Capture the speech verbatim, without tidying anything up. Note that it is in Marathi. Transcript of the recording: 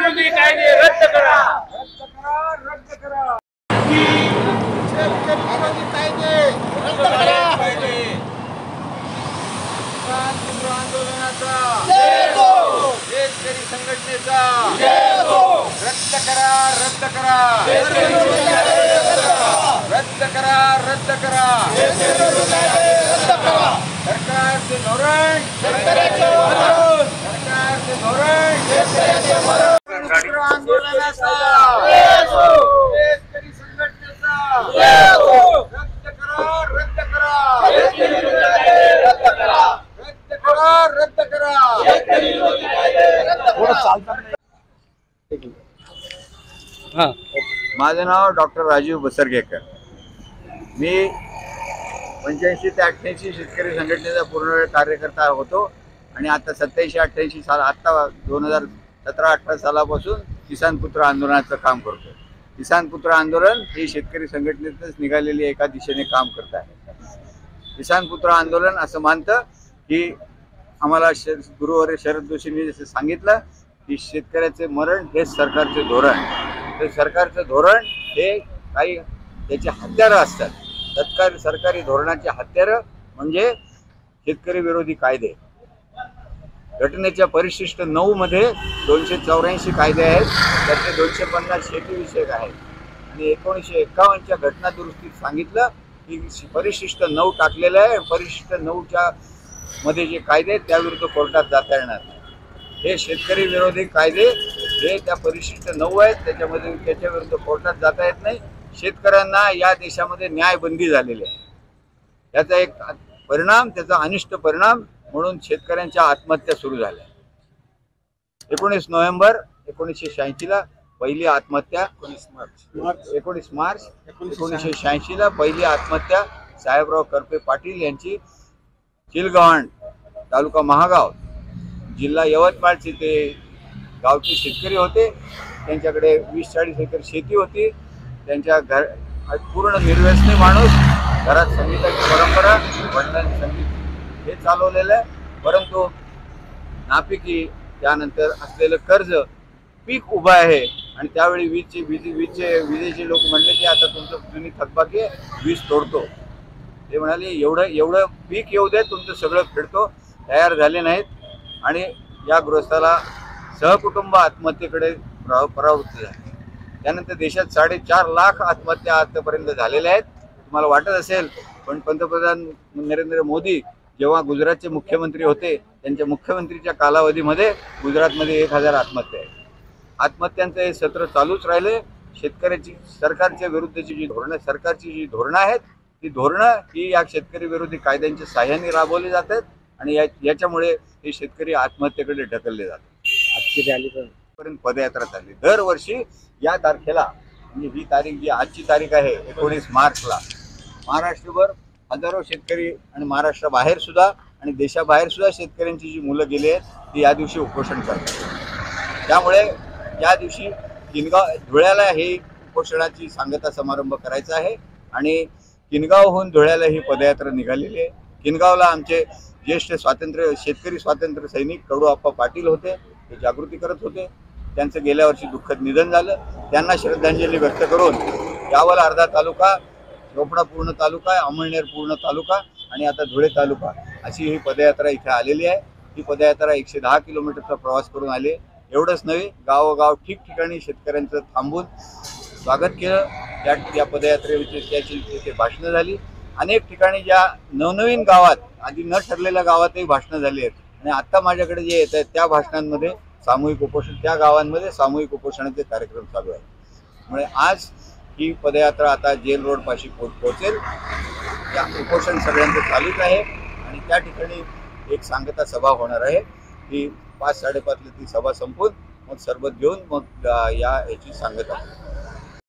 विरोधी कायदे रद्द करा, रद्द करा, रद्द करा। शेतकरी विरोधी कायदे रद्द करा पाहिजे। किसान आंदोलनाचा जय हो, शेतकरी संघटनेचा जय हो, रद्द करा, रद्द करा, शेतकरी विरोधी कायदे रद्द करा, रद्द करा, रद्द करा। शेतकरी विरोधी कायदे रद्द करा। सरकारचे धोरण, शेतकऱ्याचे मरण, सरकारचे धोरण, शेतकऱ्याचे मरण। किसान आंदोलनाचा जय हो, शेतकरी संघटनेचा जय हो, रद्द करा, रद्द करा, शेतकरी विरोधी कायदे रद्द करा, रद्द करा, रद्द करा। शेतकरी विरोधी कायदे रद्द करा। माझं नाव डॉक्टर राजीव बसरगेकर। मी पंच्याऐंशी ते अठ्ठ्याऐंशी शेतकरी संघटनेचा पूर्णवेळ कार्यकर्ता होतो आणि आता सत्याऐंशी अठ्ठ्याऐंशी साल आत्ता दोन हजार सतरा अठरा सालापासून किसान पुत्र आंदोलनाचं काम करतो। किसान पुत्र आंदोलन ही शेतकरी संघटनेतच निघालेली एका दिशेने काम करत आहे। किसान पुत्र आंदोलन असं मानतं की आम्हाला श गुरुवारी शरद जोशींनी जसं सांगितलं की शेतकऱ्याचे मरण हे सरकारचे धोरण, ते सरकारचं धोरण हे काही त्याचे हत्यारं असतात। तत्काळ सरकारी धोरणाचे हत्यारं म्हणजे शेतकरी विरोधी कायदे। घटनेच्या परिशिष्ट नऊ मध्ये दोनशे चौऱ्याऐंशी कायदे आहेत, त्यातले दोनशे पन्नास शेतीविषयक आहेत आणि एकोणीसशे एकावन्नच्या घटना दुरुस्तीत सांगितलं की परिशिष्ट नऊ टाकलेलं आहे। परिशिष्ट नऊच्या मध्ये जे कायदे आहेत त्याविरुद्ध कोर्टात जाता येणार नाही। हे शेतकरी विरोधी कायदे हे त्या परिशिष्ट नऊ आहेत, त्याच्यामध्ये त्याच्या विरुद्ध कोर्टात जाता येत नाही। शेतकऱ्यांना या देशामध्ये न्यायबंदी झालेली आहे। त्याचा एक परिणाम, त्याचा अनिष्ट परिणाम म्हणून शेतकऱ्यांच्या आत्महत्या सुरू झाल्या। एकोणीस नोव्हेंबर एकोणीसशे शहाऐंशी ला पहिली आत्महत्या, एकोणीस मार्च एकोणीस मार्च एकोणीसशे शहाऐंशी ला पहिली आत्महत्या साहेबराव करपे पाटील यांची चिलगव्हाण तालुका महागाव जिल्हा यवतमाळचे ते गावचे शेतकरी होते। त्यांच्याकडे वीस चाळीस एकर शेती होती। त्यांच्या घर पूर्ण निर्व्यसनी माणूस, घरात संगीताची परंपरा, वडिलांनी संगीत हे चालवलेलं आहे, परंतु नापिकी त्यानंतर असलेलं कर्ज, पीक उभं आहे आणि त्यावेळी वीजचे वीज वीजचे विजेचे लोक म्हणले की आता तुमचं जुनी थकबाकी आहे, वीज तोडतो। ते म्हणाले एवढं एवढं पीक येऊ दे, तुमचं सगळं फेडतो। तयार झाले नाहीत आणि या गृहस्थाला सहकुटुंब आत्महत्येकडे प्रवृत्त झाले। त्यानंतर देशात साडेचार लाख आत्महत्या आतापर्यंत झालेल्या आहेत। तुम्हाला वाटत असेल, पण पंतप्रधान नरेंद्र मोदी जेव्हा गुजरातचे मुख्यमंत्री होते त्यांच्या मुख्यमंत्रीच्या कालावधीमध्ये गुजरातमध्ये एक हजार आत्महत्या आहेत। आत्महत्यांचं हे सत्र चालूच राहिले। शेतकऱ्याची सरकारच्या विरुद्धची जी धोरणं सरकारची जी धोरणं आहेत ती धोरणं ही या शेतकरी विरोधी कायद्यांच्या साह्याने राबवली जातात आणि या याच्यामुळे हे शेतकरी आत्महत्येकडे ढकलले जातात। आजची रॅली पर्यंत पदयात्रा चालली। दरवर्षी या तारखेला म्हणजे ही तारीख जी आजची तारीख आहे एकोणीस मार्चला महाराष्ट्रभर हजारो शेतकरी आणि महाराष्ट्राबाहेर सुद्धा आणि देशाबाहेर सुद्धा शेतकऱ्यांची जी मुलं गेली आहेत ती या दिवशी उपोषण करतात। त्यामुळे या दिवशी किनगाव धुळ्याला हे उपोषणाची सांगता समारंभ करायचा आहे आणि किनगावहून धुळ्याला ही पदयात्रा निघालेली आहे। किनगावला आमचे ज्येष्ठ स्वातंत्र्य शेतकरी स्वातंत्र्य सैनिक कडू आप्पा पाटील होते, ते जागृती करत होते। त्यांचं गेल्या वर्षी दुःखद निधन झालं। त्यांना श्रद्धांजली व्यक्त करून यावल अर्धा तालुका, चोपडा पूर्ण तालुका, अमळनेर पूर्ण तालुका आणि आता धुळे तालुका अशी ही पदयात्रा इथे आलेली आहे। ही पदयात्रा एकशे दहा किलोमीटरचा प्रवास करून आली। एवढंच नव्हे, गावोगाव ठिकठिकाणी शेतकऱ्यांचं थांबून स्वागत केलं। त्या या पदयात्रेविषयी त्याची तिथे भाषणं झाली। अनेक ठिकाणी ज्या नवनवीन गावात आधी न ठरलेल्या गावातही भाषणं झाली आहेत आणि आत्ता माझ्याकडे जे येत आहेत त्या भाषणांमध्ये सामूहिक उपोषण त्या गावांमध्ये सामूहिक उपोषणाचे कार्यक्रम चालू आहेत। त्यामुळे आज ही पदयात्रा आता जेल रोड पाशी पोच पोहोचेल। त्या उपोषण सगळ्यांचं चालूच आहे आणि त्या ठिकाणी एक सांगता सभा होणार आहे। ही पाच साडेपाचला ती सभा संपून मग सरबत घेऊन मग या याची सांगता